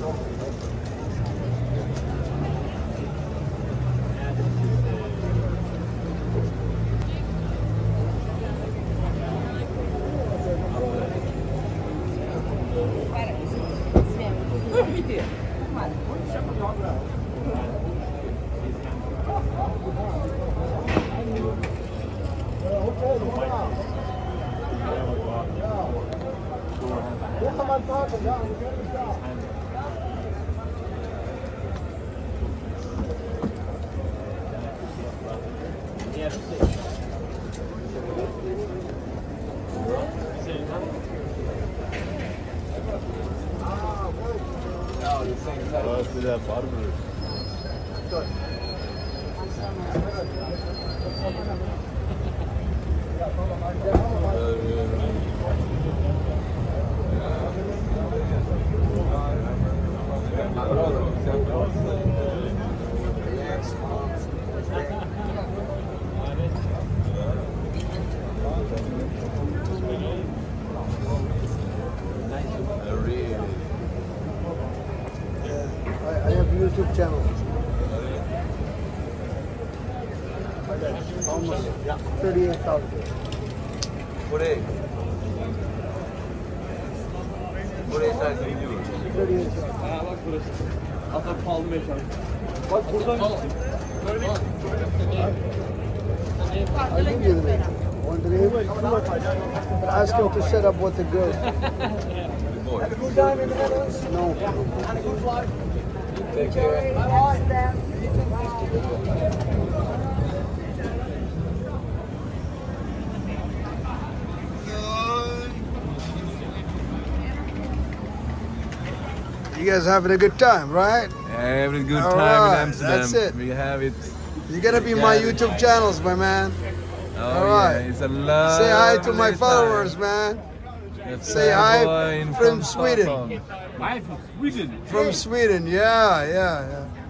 I have a YouTube channel. Almost 38,000. Buraya terk ediyoruz. 38,000. Ha bak burası. Hatta pahalı mekan. Bak buradan I'll give you the name. Want the name? Ask him to set up with the girl. Have a good time in the Netherlands? No. Had a good flight. Take care. Amsterdam. You guys having a good time, right? Having a good All time right, in Amsterdam. that's it. We have it. You're gonna be my YouTube channels, my man. Oh, all right. Yeah, it's a lot. Say hi to my followers, man. Say hi from Sweden. Hi from Sweden. From Sweden, yeah.